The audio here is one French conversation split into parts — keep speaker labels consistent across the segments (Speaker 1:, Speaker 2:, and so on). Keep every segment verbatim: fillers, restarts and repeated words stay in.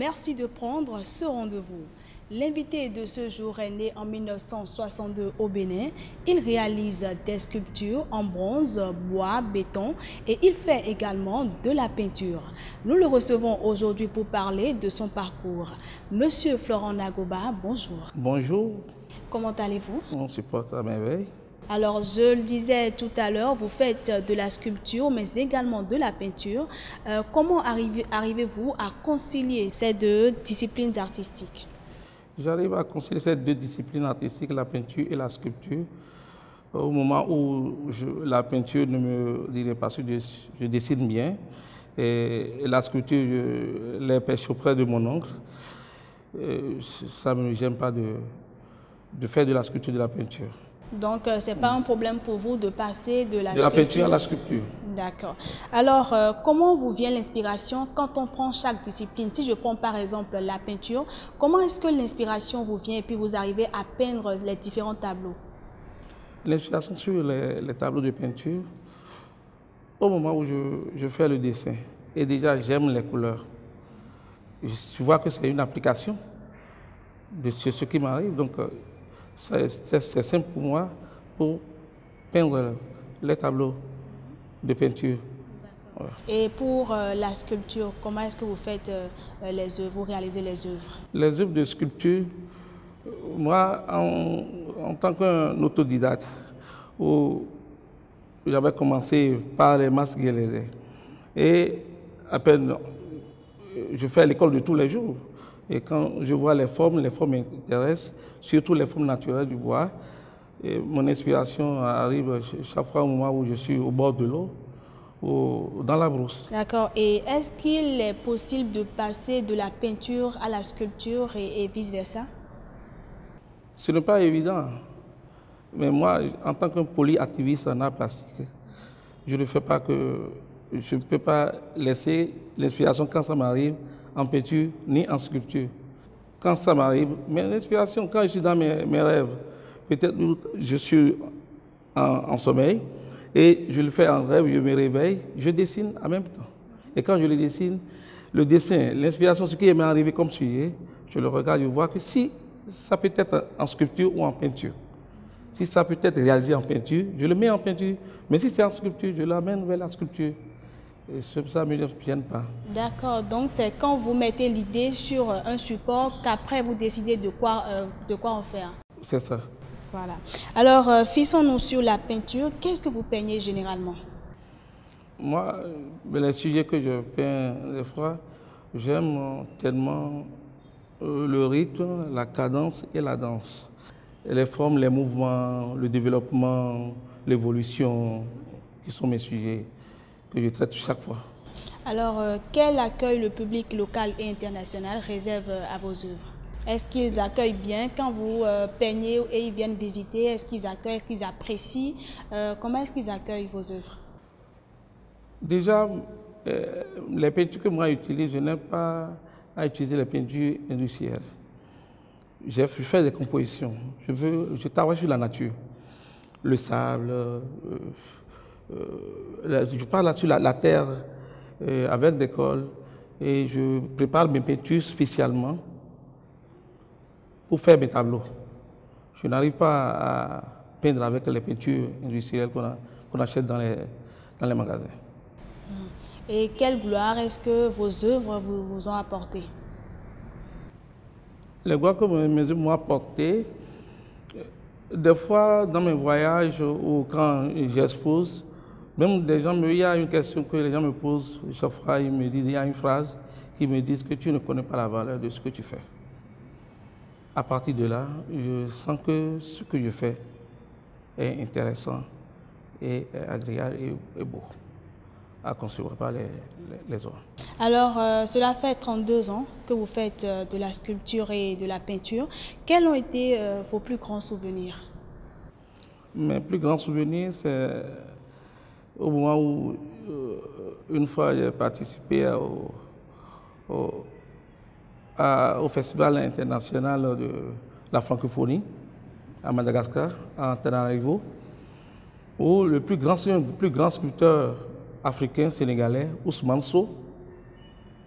Speaker 1: Merci de prendre ce rendez-vous. L'invité de ce jour est né en mille neuf cent soixante-deux au Bénin. Il réalise des sculptures en bronze, bois, béton et il fait également de la peinture. Nous le recevons aujourd'hui pour parler de son parcours. Monsieur Florent Nagoba, bonjour.
Speaker 2: Bonjour.
Speaker 1: Comment allez-vous?
Speaker 2: On se porte à merveille.
Speaker 1: Alors, je le disais tout à l'heure, vous faites de la sculpture, mais également de la peinture. Euh, comment arrivez-vous à concilier ces deux disciplines artistiques?
Speaker 2: J'arrive à concilier ces deux disciplines artistiques, la peinture et la sculpture, au moment où je, la peinture ne me dirait pas que je, je dessine bien, et, et la sculpture, je les pêche auprès de mon oncle. Et ça ne me gêne pas de, de faire de la sculpture et de la peinture.
Speaker 1: Donc, euh, ce n'est pas un problème pour vous de passer de la,
Speaker 2: de la peinture à la sculpture.
Speaker 1: D'accord. Alors, euh, comment vous vient l'inspiration quand on prend chaque discipline? Si je prends par exemple la peinture, comment est-ce que l'inspiration vous vient et puis vous arrivez à peindre les différents tableaux?
Speaker 2: L'inspiration sur les, les tableaux de peinture, au moment où je, je fais le dessin, et déjà j'aime les couleurs, je vois que c'est une application de ce qui m'arrive. Donc, euh, c'est simple pour moi pour peindre les tableaux de peinture.
Speaker 1: Voilà. Et pour euh, la sculpture, comment est-ce que vous faites euh, les œuvres, vous réalisez les œuvres?
Speaker 2: Les œuvres de sculpture, moi, en, en tant qu'un autodidacte, j'avais commencé par les masques guerriers. Et à peine, je fais l'école de tous les jours. Et quand je vois les formes, les formes m'intéressent, surtout les formes naturelles du bois. Et mon inspiration arrive chaque fois au moment où je suis au bord de l'eau, dans la brousse.
Speaker 1: D'accord. Et est-ce qu'il est possible de passer de la peinture à la sculpture et, et vice-versa?
Speaker 2: Ce n'est pas évident. Mais moi, en tant qu'un polyactiviste en art plastique, je ne fais pas que... Je ne peux pas laisser l'inspiration quand ça m'arrive en peinture ni en sculpture. Quand ça m'arrive, mais l'inspiration, quand je suis dans mes, mes rêves, peut-être je suis en, en sommeil et je le fais en rêve, je me réveille, je dessine en même temps. Et quand je le dessine, le dessin, l'inspiration, ce qui m'est arrivé comme sujet, je le regarde, je vois que si ça peut être en sculpture ou en peinture, si ça peut être réalisé en peinture, je le mets en peinture, mais si c'est en sculpture, je l'amène vers la sculpture. Et ça ne me gêne pas.
Speaker 1: D'accord, donc c'est quand vous mettez l'idée sur un support qu'après vous décidez de quoi, euh, de quoi en faire.
Speaker 2: C'est ça.
Speaker 1: Voilà. Alors, euh, fixons-nous sur la peinture. Qu'est-ce que vous peignez généralement?
Speaker 2: Moi, les sujets que je peins des fois, j'aime tellement le rythme, la cadence et la danse. Et les formes, les mouvements, le développement, l'évolution, qui sont mes sujets que je traite chaque fois.
Speaker 1: Alors, euh, quel accueil le public local et international réserve à vos œuvres? Est-ce qu'ils accueillent bien quand vous euh, peignez et ils viennent visiter? Est-ce qu'ils accueillent, est-ce qu'ils apprécient? euh, Comment est-ce qu'ils accueillent vos œuvres?
Speaker 2: Déjà, euh, les peintures que moi j'utilise, je n'aime pas à utiliser les peintures industrielles. Je fais des compositions. Je, veux, je travaille sur la nature. Le sable, euh, euh, je parle là-dessus la, la terre euh, avec des cols et je prépare mes peintures spécialement pour faire mes tableaux. Je n'arrive pas à peindre avec les peintures industrielles qu'on qu'on achète dans les, dans les magasins.
Speaker 1: Et quelle gloire est-ce que vos œuvres vous, vous ont apporté?
Speaker 2: Les gloires que mes œuvres m'ont apporté, des fois dans mes voyages ou quand j'expose, même des gens, il y a une question que les gens me posent, chaque fois ils me disent, il y a une phrase qui me dit que tu ne connais pas la valeur de ce que tu fais. À partir de là, je sens que ce que je fais est intéressant et agréable et, et beau à concevoir par les, les, les autres.
Speaker 1: Alors, euh, cela fait trente-deux ans que vous faites euh, de la sculpture et de la peinture. Quels ont été euh, vos plus grands souvenirs?
Speaker 2: Mes plus grands souvenirs, c'est au moment où, euh, une fois, j'ai participé au, au, à, au Festival international de la francophonie à Madagascar, à Antananarivo, où le plus grand, le plus grand sculpteur africain sénégalais, Ousmane Sow,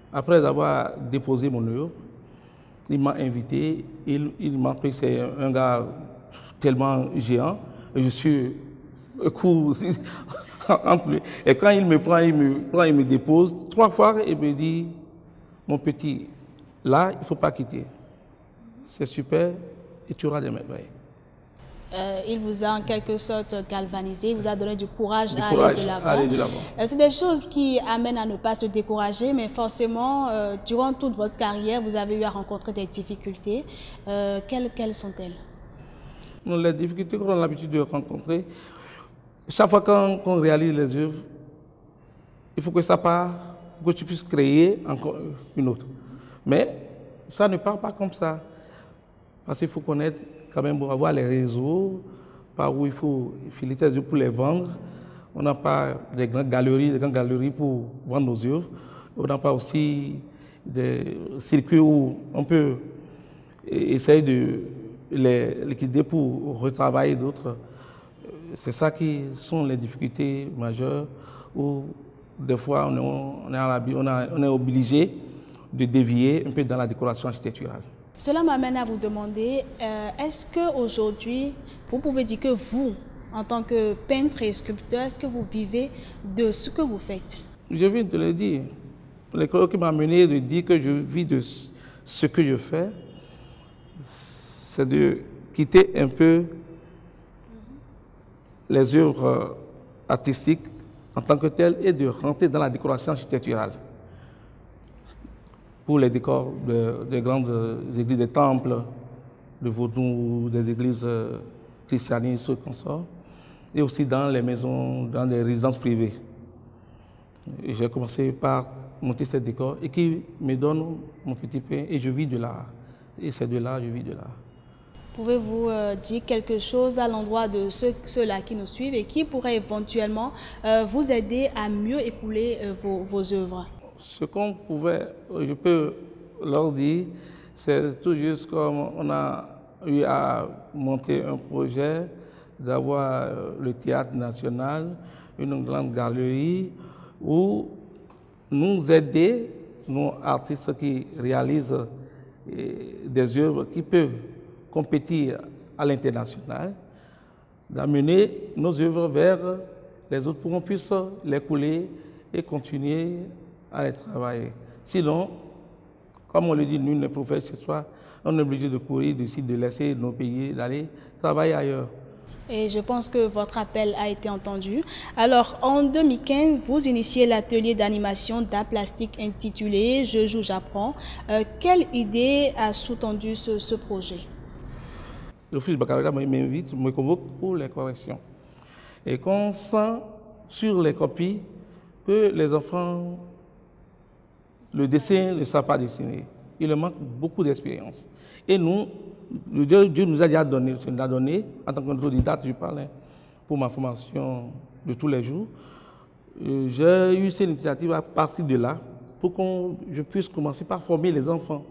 Speaker 2: Après avoir déposé mon œuvre, il m'a invité, il, il m'a pris, c'est un gars tellement géant, et je suis court entre lui. Et quand il me prend, il me prend, il me dépose trois fois et me dit, mon petit, là, il ne faut pas quitter. C'est super et tu auras des merveilles.
Speaker 1: Euh, il vous a en quelque sorte galvanisé, il vous a donné du courage,
Speaker 2: Du
Speaker 1: à,
Speaker 2: courage
Speaker 1: aller de l'avant.
Speaker 2: Euh,
Speaker 1: C'est des choses qui amènent à ne pas se décourager, mais forcément, euh, durant toute votre carrière, vous avez eu à rencontrer des difficultés. Euh, quelles, quelles sont-elles?
Speaker 2: Les difficultés qu'on a l'habitude de rencontrer, chaque fois qu'on qu'on réalise les œuvres, il faut que ça part, pour que tu puisses créer encore une autre. Mais ça ne part pas comme ça. Parce qu'il faut connaître, quand même, pour avoir les réseaux, par où il faut filer tes œuvres pour les vendre. On n'a pas des grandes galeries, des grandes galeries pour vendre nos œuvres. On n'a pas aussi des circuits où on peut essayer de les liquider pour retravailler d'autres. C'est ça qui sont les difficultés majeures où des fois on est, on est, on a, on est obligé de dévier un peu dans la décoration architecturale.
Speaker 1: Cela m'amène à vous demander, euh, est-ce qu'aujourd'hui, vous pouvez dire que vous, en tant que peintre et sculpteur, est-ce que vous vivez de ce que vous faites? Je
Speaker 2: viens de le dire. L'école qui m'a amené de dire que je vis de ce que je fais, c'est de quitter un peu les œuvres artistiques en tant que telles et de rentrer dans la décoration architecturale. Pour les décors de, de grandes églises, des temples, de Vaudou, des églises christianistes, comme ça, et aussi dans les maisons, dans les résidences privées. J'ai commencé par monter ces décors et qui me donne mon petit pain et je vis de l'art. Et c'est de l'art, je vis de l'art.
Speaker 1: Pouvez-vous euh, dire quelque chose à l'endroit de ceux, ceux-là qui nous suivent et qui pourraient éventuellement euh, vous aider à mieux écouler euh, vos, vos œuvres?
Speaker 2: Ce qu'on pouvait, je peux leur dire, c'est tout juste comme on a eu à monter un projet, d'avoir le théâtre national, une grande galerie, où nous aider, nous artistes qui réalisent des œuvres qui peuvent compétir à l'international, d'amener nos œuvres vers les autres pour qu'on puisse les couler et continuer à les travailler. Sinon, comme on le dit, nous, les prophètes chez soi, on est obligé de courir, de, de laisser nos pays, d'aller travailler ailleurs.
Speaker 1: Et je pense que votre appel a été entendu. Alors, en deux mille quinze, vous initiez l'atelier d'animation d'art plastique intitulé « Je joue, j'apprends ». Euh, quelle idée a sous-tendu ce, ce projet?
Speaker 2: L'office baccalauréat m'invite, me convoque pour les corrections. Et qu'on sent sur les copies que les enfants, le dessin ne savent pas dessiner. Il leur manque beaucoup d'expérience. Et nous, le Dieu, Dieu nous a déjà donné, nous a donné, en tant qu'autodidacte, je parle, pour ma formation de tous les jours. J'ai eu cette initiative à partir de là, pour que je puisse commencer par former les enfants.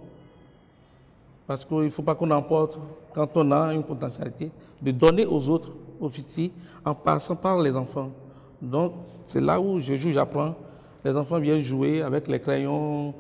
Speaker 2: Parce qu'il ne faut pas qu'on emporte, quand on a une potentialité, de donner aux autres, aux petits, en passant par les enfants. Donc, c'est là où je joue, j'apprends. Les enfants viennent jouer avec les crayons,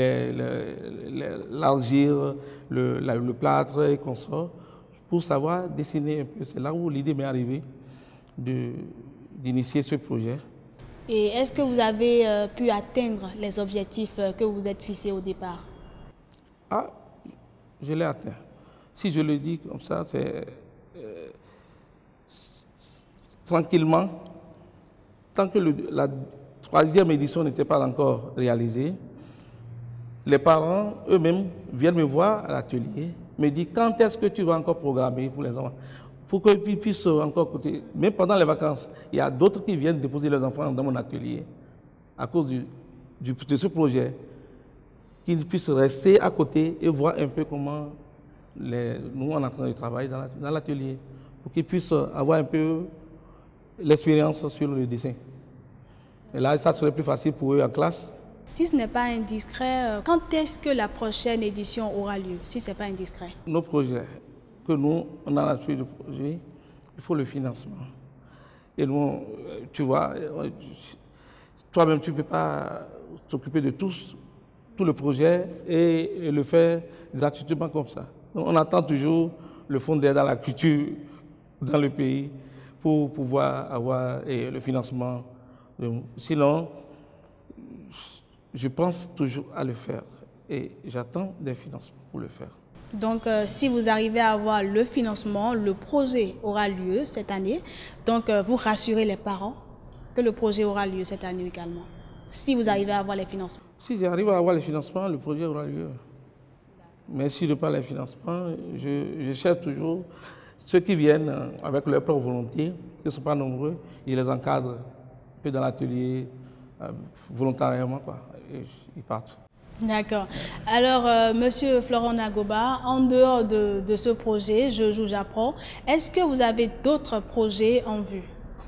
Speaker 2: l'argile, le, le, le plâtre et consorts, pour savoir dessiner un peu. C'est là où l'idée m'est arrivée d'initier ce projet.
Speaker 1: Et est-ce que vous avez euh, pu atteindre les objectifs euh, que vous êtes fixés au départ?
Speaker 2: Ah, je l'ai atteint. Si je le dis comme ça, c'est euh, tranquillement, tant que le, la troisième édition n'était pas encore réalisée, les parents eux-mêmes viennent me voir à l'atelier, me disent quand est-ce que tu vas encore programmer pour les enfants, pour qu'ils puissent encore côté. Même pendant les vacances, il y a d'autres qui viennent déposer leurs enfants dans mon atelier à cause du, du, de ce projet, qu'ils puissent rester à côté et voir un peu comment les, nous on est en train de travailler dans l'atelier, pour qu'ils puissent avoir un peu l'expérience sur le dessin. Et là, ça serait plus facile pour eux en classe.
Speaker 1: Si ce n'est pas indiscret, quand est-ce que la prochaine édition aura lieu, si ce n'est pas indiscret?
Speaker 2: Nos projets, que nous, on a l'habitude de projet, il faut le financement. Et nous, tu vois, toi-même, tu ne peux pas t'occuper de tous tout le projet et, et le faire gratuitement comme ça. Donc, on attend toujours le fonds d'aide à la culture dans le pays pour pouvoir avoir et, le financement. Sinon, je pense toujours à le faire et j'attends des financements pour le faire.
Speaker 1: Donc, euh, si vous arrivez à avoir le financement, le projet aura lieu cette année. Donc, euh, vous rassurez les parents que le projet aura lieu cette année également, si vous arrivez à avoir les financements.
Speaker 2: Si j'arrive à avoir les financements, le projet aura lieu. Mais si je n'ai pas les financements, je, je cherche toujours ceux qui viennent avec leur propre volonté, qui ne sont pas nombreux, ils les encadrent un peu dans l'atelier, euh, volontairement, quoi, et ils partent.
Speaker 1: D'accord. Alors, euh, Monsieur Florent Nagoba, en dehors de, de ce projet, Je joue, j'apprends, est-ce que vous avez d'autres projets en vue?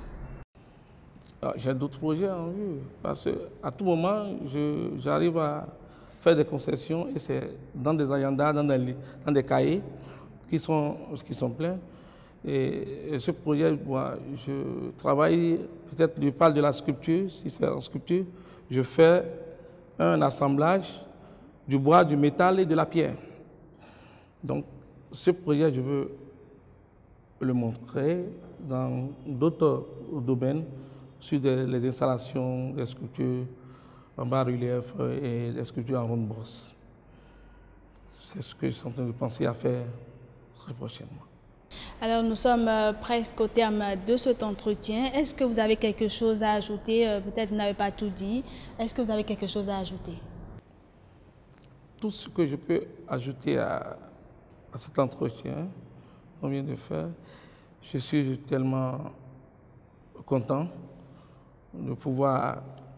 Speaker 2: J'ai d'autres projets en vue, parce qu'à tout moment, j'arrive à faire des concessions, et c'est dans des agendas, dans des, dans des cahiers qui sont, qui sont pleins. Et, et ce projet, moi, je travaille, peut-être je parle de la sculpture, si c'est en sculpture, je fais un assemblage du bois, du métal et de la pierre. Donc, ce projet, je veux le montrer dans d'autres domaines, sur des, les installations, des sculptures en bas-relief et des sculptures en ronde brosse. C'est ce que je suis en train de penser à faire très prochainement.
Speaker 1: Alors, nous sommes euh, presque au terme de cet entretien. Est-ce que vous avez quelque chose à ajouter? euh, Peut-être vous n'avez pas tout dit. Est-ce que vous avez quelque chose à ajouter?
Speaker 2: Tout ce que je peux ajouter à, à cet entretien qu'on vient de faire, je suis tellement content de pouvoir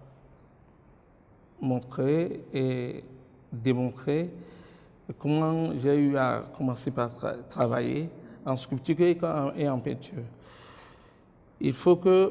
Speaker 2: montrer et démontrer comment j'ai eu à commencer par tra travailler en sculpture et en peinture. Il faut que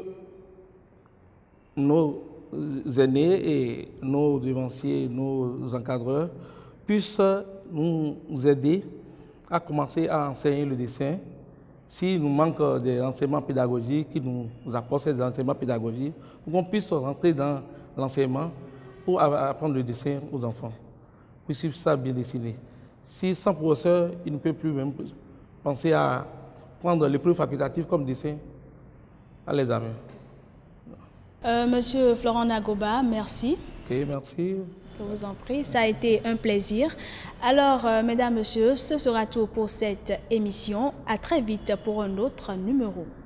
Speaker 2: nos aînés et nos devanciers, nos encadreurs puissent nous aider à commencer à enseigner le dessin. S'il nous manque des enseignements pédagogiques, qui nous apportent ces enseignements pédagogiques, pour qu'on puisse rentrer dans l'enseignement pour apprendre le dessin aux enfants, pour qu'ils savent bien dessiner. Si sans professeur, il ne peut plus même penser à prendre l'épreuve facultative comme dessin à l'examen.
Speaker 1: Euh, Monsieur Florent Nagoba, merci.
Speaker 2: Ok, merci.
Speaker 1: Je vous en prie, ça a été un plaisir. Alors, euh, mesdames, messieurs, ce sera tout pour cette émission. À très vite pour un autre numéro.